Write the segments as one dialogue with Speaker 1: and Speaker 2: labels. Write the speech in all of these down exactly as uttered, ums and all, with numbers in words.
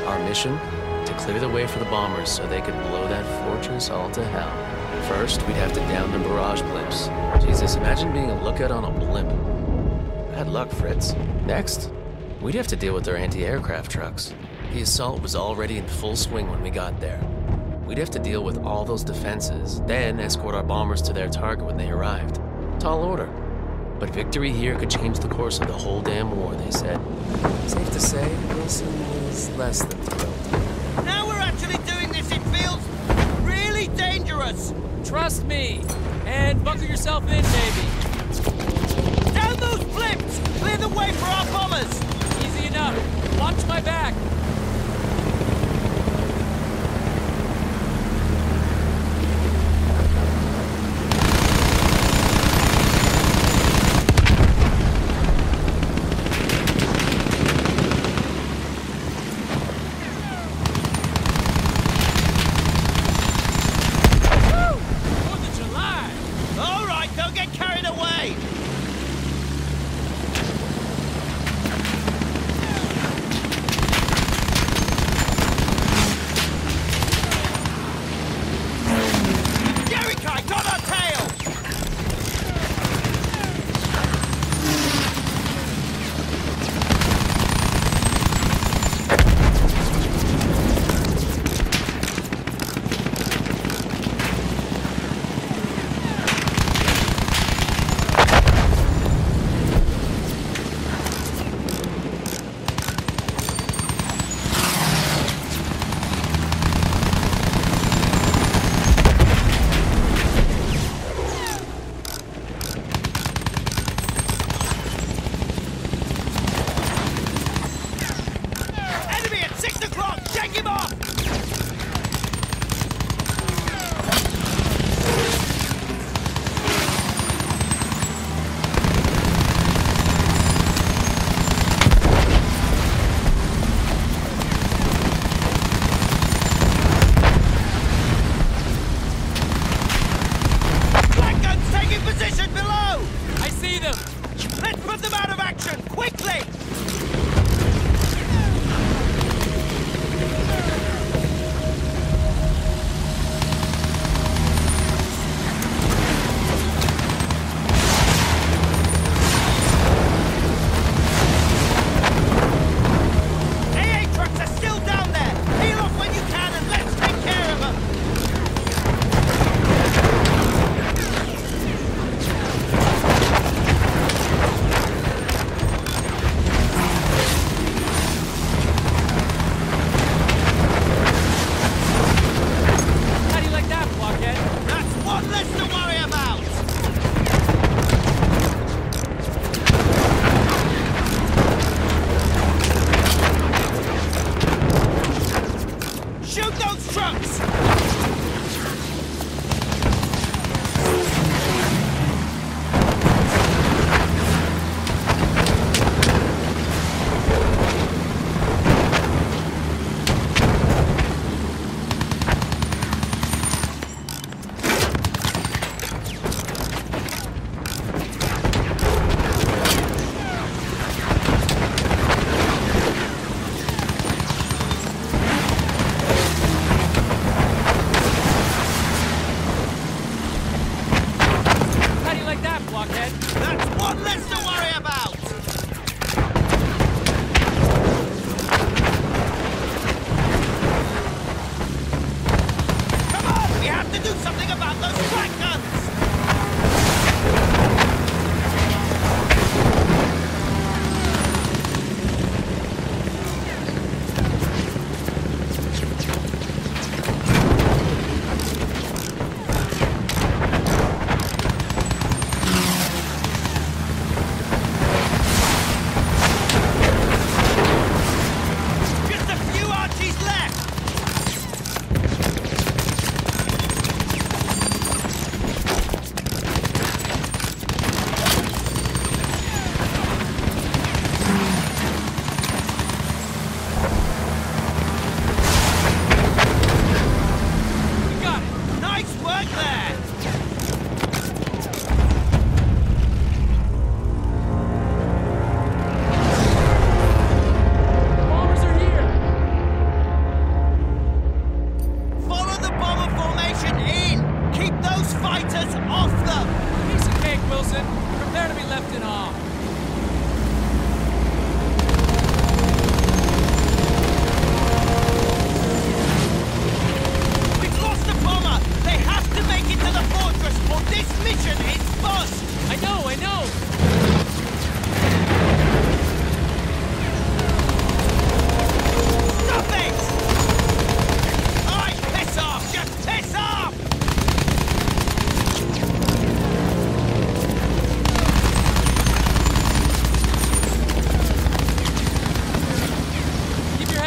Speaker 1: Our mission? To clear the way for the bombers so they could blow that fortress all to hell. First, we'd have to down the barrage blimps. Jesus, imagine being a lookout on a blimp. Bad luck, Fritz. Next, we'd have to deal with their anti-aircraft trucks. The assault was already in full swing when we got there. We'd have to deal with all those defenses, then escort our bombers to their target when they arrived. Tall order. But victory here could change the course of the whole damn war, they said. Safe to say, Wilson was less than thrilled.
Speaker 2: Now we're actually doing this in fields really dangerous!
Speaker 3: Trust me! And buckle yourself in, baby!
Speaker 2: Down those blimps! Clear the way for our bombers!
Speaker 3: Easy enough. Watch my back!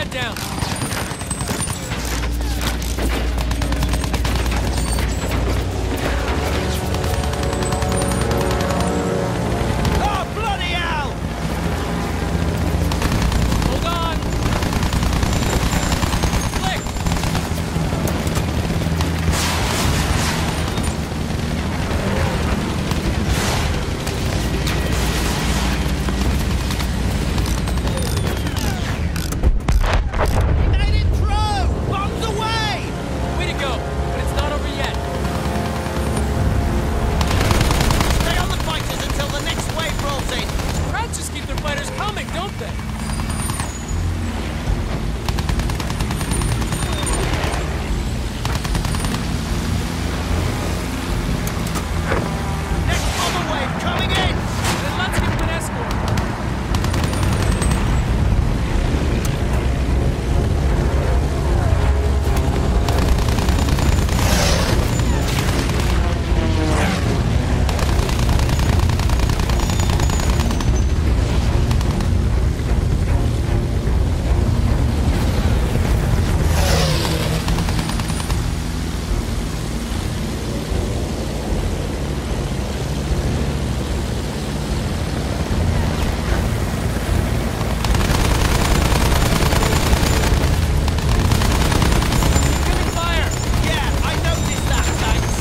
Speaker 3: head down.
Speaker 2: Oh, bloody hell!
Speaker 3: Hold on. Flick.
Speaker 2: Made it through! Bombs away!
Speaker 3: Way to go, but it's not over yet.
Speaker 2: Stay on the fighters until the next wave rolls in.
Speaker 3: Crowds just keep their fighters coming, don't they?
Speaker 2: Next bomber wave coming in!
Speaker 3: Then let's give them an escort. Giving fire.
Speaker 2: Yeah, I noticed that, thanks.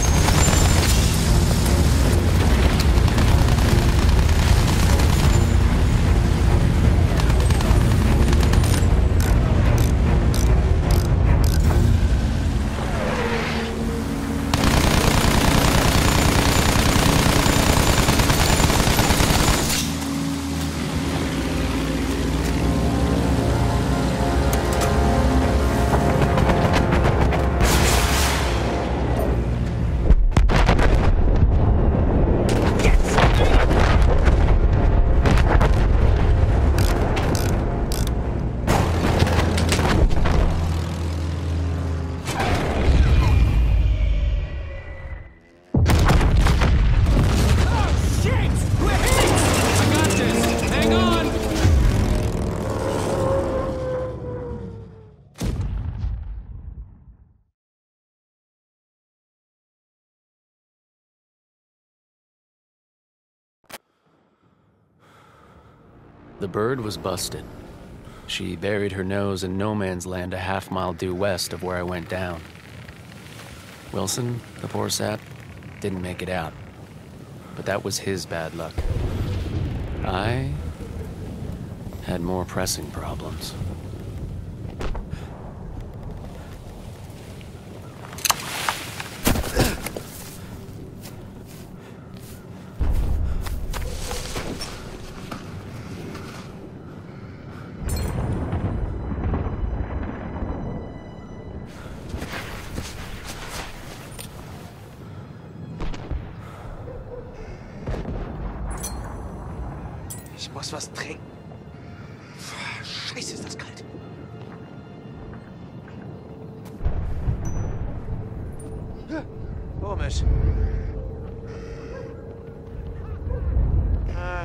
Speaker 2: Oh, shit! We're hit!
Speaker 3: I got this. Hang on.
Speaker 1: The bird was busted. She buried her nose in no man's land a half mile due west of where I went down. Wilson, the poor sap, didn't make it out. But that was his bad luck. I had more pressing problems.
Speaker 4: Ich muss was trinken. Scheiße, ist das kalt. Komisch. Ah.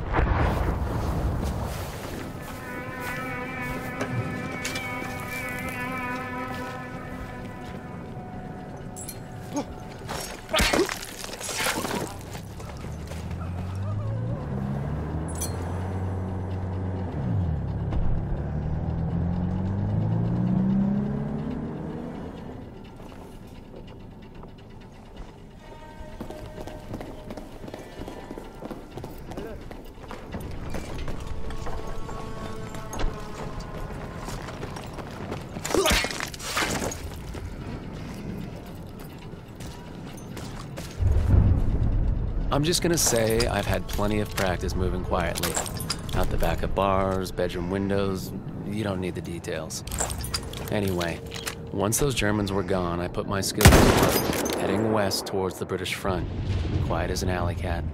Speaker 1: I'm just gonna say I've had plenty of practice moving quietly. Out the back of bars, bedroom windows, you don't need the details. Anyway, once those Germans were gone, I put my skills to work, heading west towards the British front, quiet as an alley cat.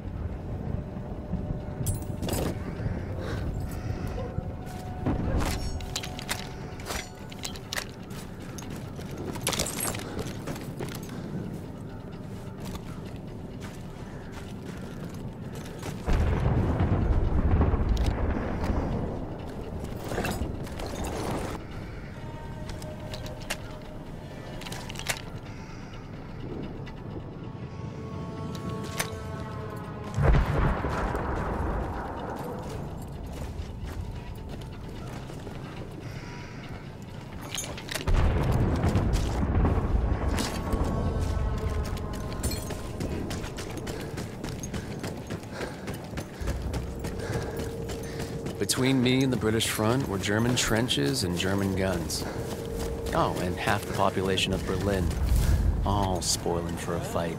Speaker 1: Between me and the British front were German trenches and German guns. Oh, and half the population of Berlin. All spoiling for a fight.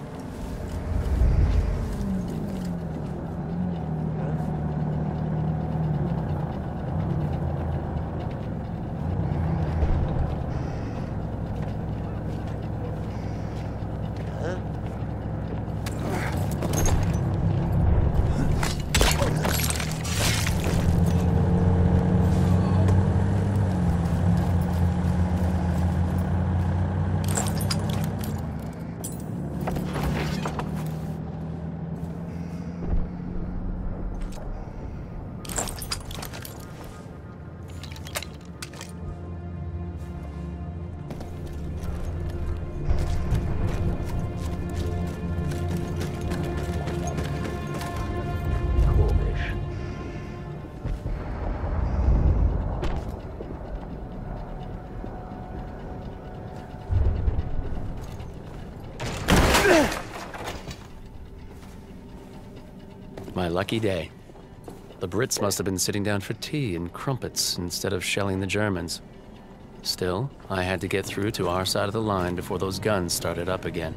Speaker 1: My lucky day. The Brits must have been sitting down for tea and crumpets instead of shelling the Germans. Still, I had to get through to our side of the line before those guns started up again.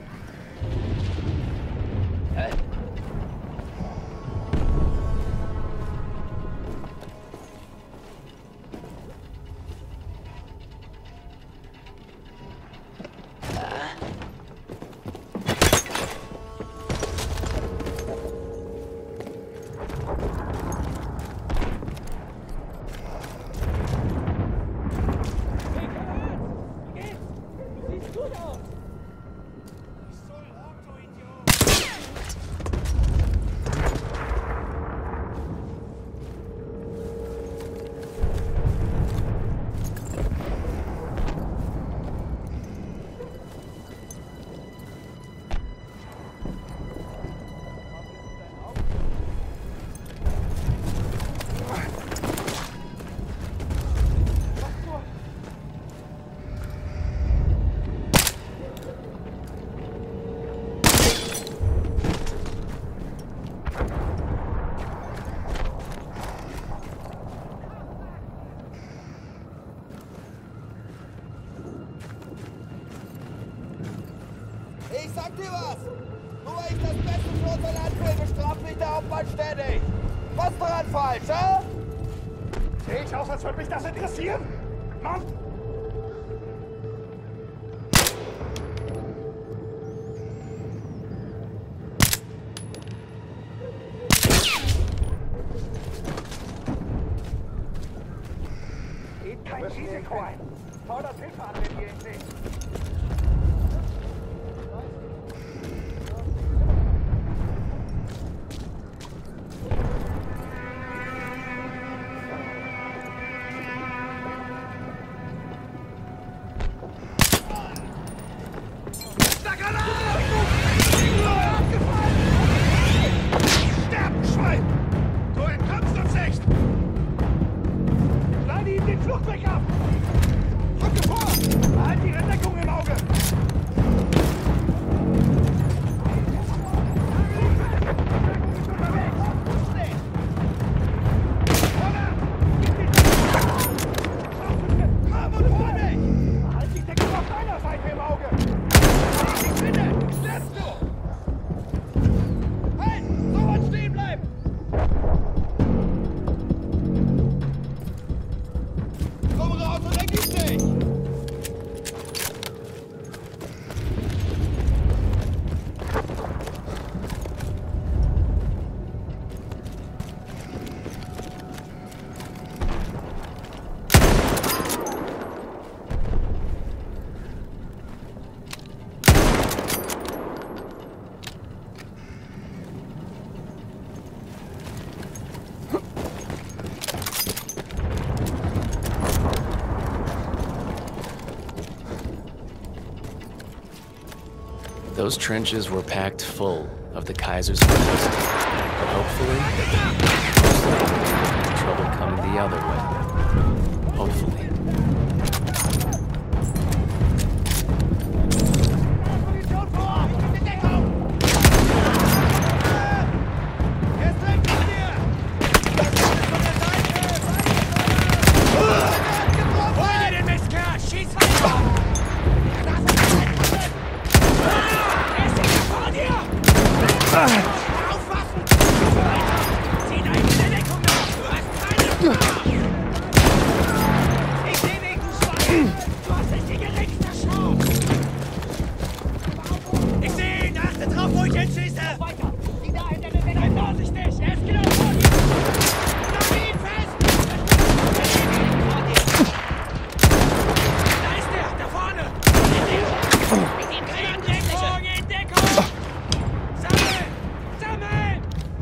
Speaker 5: Ich sag dir was! Nur weil ich das beste Flotterland will, bestraft mich der Hauptmann ständig! Was daran falsch, hä?
Speaker 6: Sehe ich aus, als würde mich das interessieren? Mann! Geht kein Risiko ein! Fordert Hilfe an, wenn ihr ihn seht!
Speaker 1: Those trenches were packed full of the Kaiser's forces, but hopefully, trouble coming the other way. Hopefully.
Speaker 2: hast nicht die geringste Chance! Ich sehe ihn! Achte drauf, wo ich hinschieße! Weiter! Die da hinter der Wände! Sei vorsichtig! Er ist genau vor dir! Mach ihn fest! Da ist er! Da vorne! Mit ihm kein Deckung! In Deckung! Sammeln! Sammeln!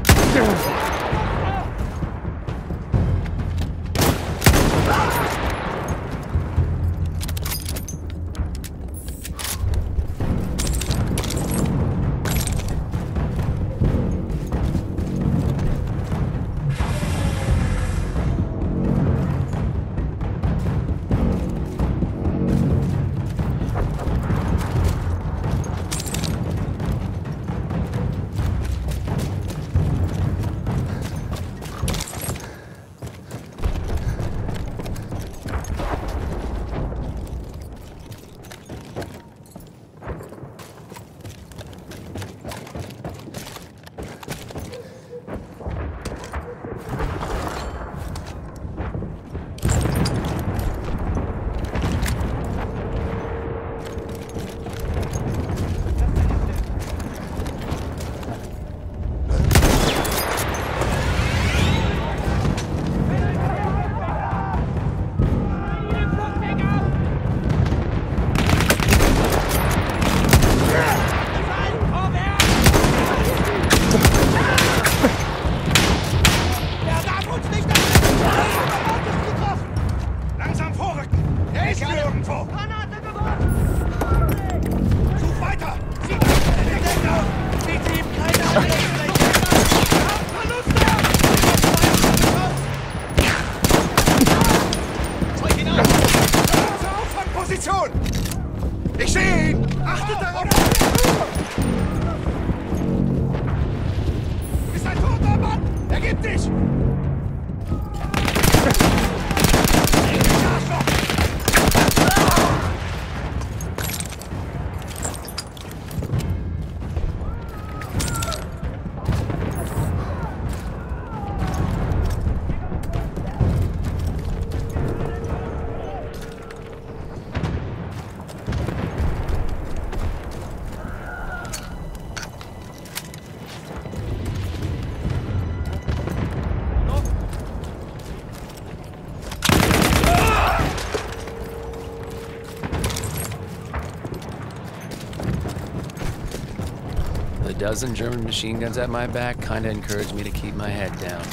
Speaker 1: A dozen German machine guns at my back kinda encouraged me to keep my head down.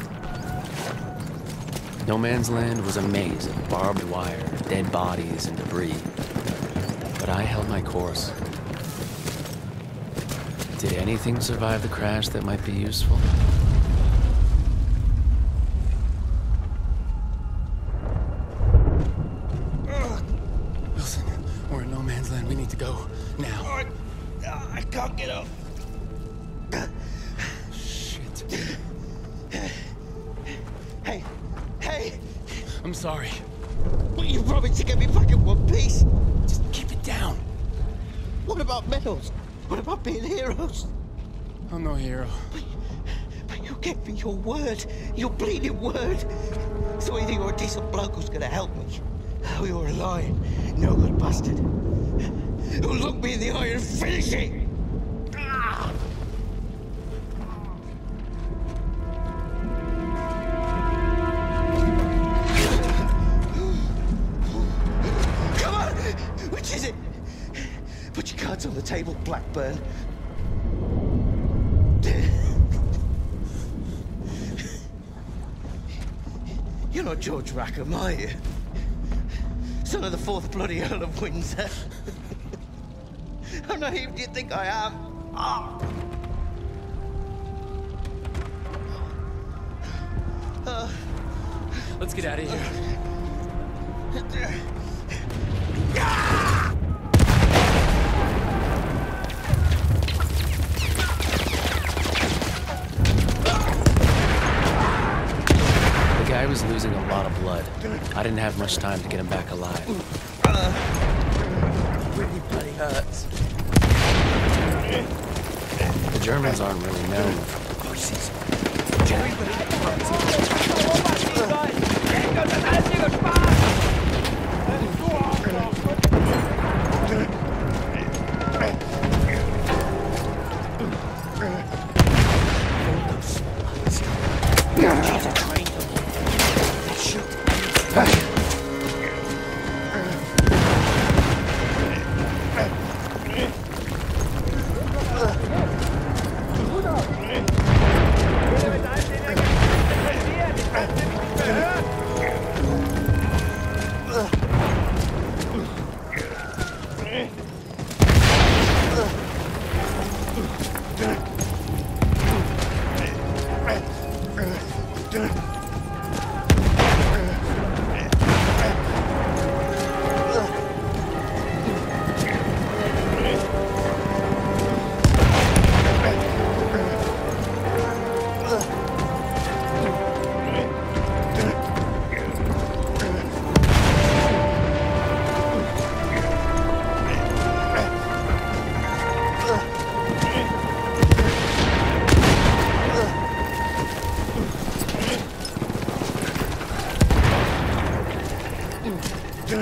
Speaker 1: No Man's Land was a maze of barbed wire, dead bodies, and debris. But I held my course. Did anything survive the crash that might be useful?
Speaker 7: Wilson, we're in No Man's Land. We need to go now.
Speaker 2: I, I can't get up.
Speaker 7: Shit.
Speaker 2: Hey, hey!
Speaker 7: I'm sorry.
Speaker 2: Well, you promised to get me back in one piece.
Speaker 7: Just keep it down.
Speaker 2: What about medals? What about being heroes?
Speaker 7: I'm no hero.
Speaker 2: But, but you gave me your word. Your bleeding word. So either you're a decent bloke who's gonna help me, or you're a lying, no good bastard who'll look me in the eye and finish it. Ah! Come on! Which is it? Put your cards on the table, Blackburn. You're not George Rackham, are you? Son of the fourth bloody Earl of Windsor. How naive do you think I am? Ah. Uh.
Speaker 3: Let's get out of here.
Speaker 2: Ah!
Speaker 1: The guy was losing a lot of blood. I didn't have much time to get him back alive.
Speaker 2: Uh, really bloody hurts.
Speaker 1: The Germans aren't really known for pussies.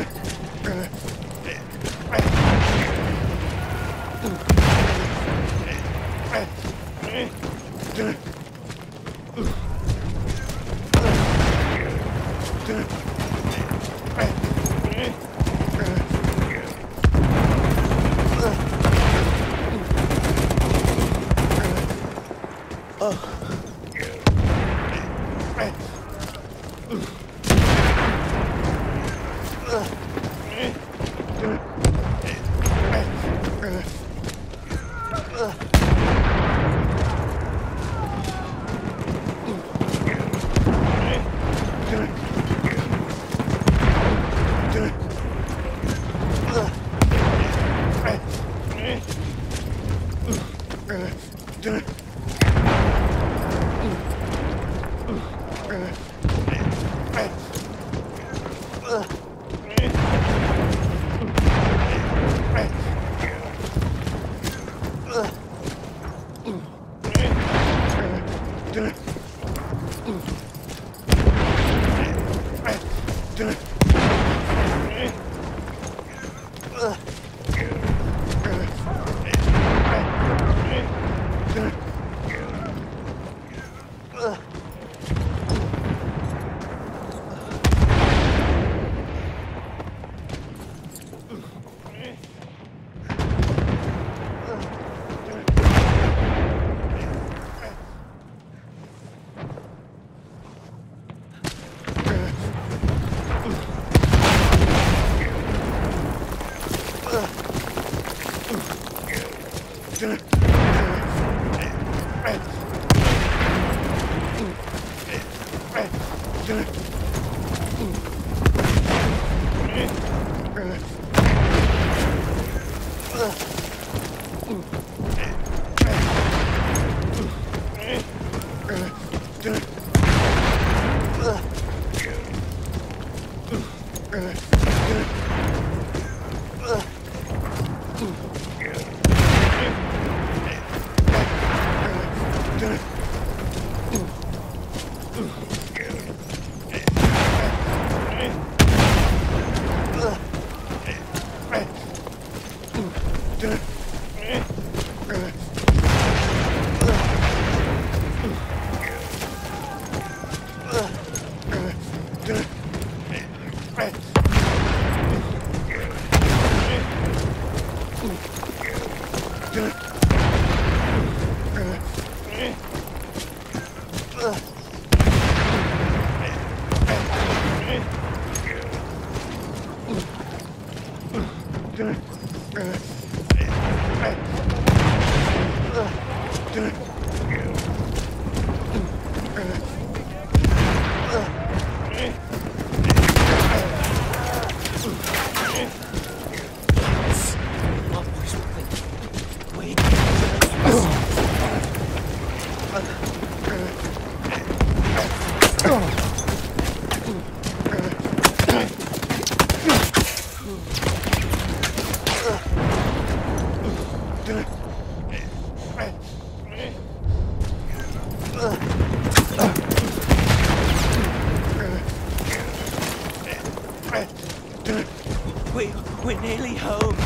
Speaker 2: We, we're nearly home.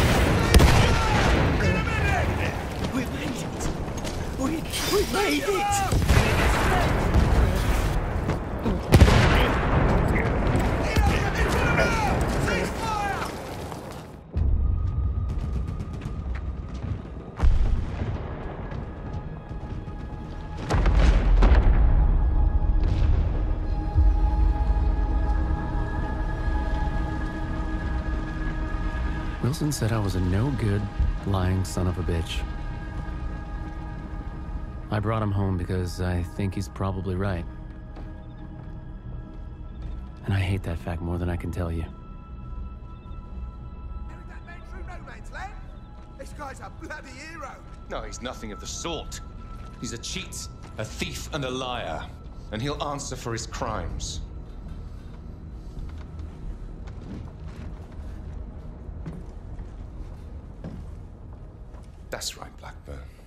Speaker 2: We made it. We, we made it.
Speaker 1: Wilson said I was a no-good, lying son of a bitch. I brought him home because I think he's probably right. And I hate that fact more than I can tell you.
Speaker 5: That man through no man's land? This guy's a bloody hero.
Speaker 4: No, he's nothing of the sort. He's a cheat, a thief, and a liar. And he'll answer for his crimes. That's right, Blackburn.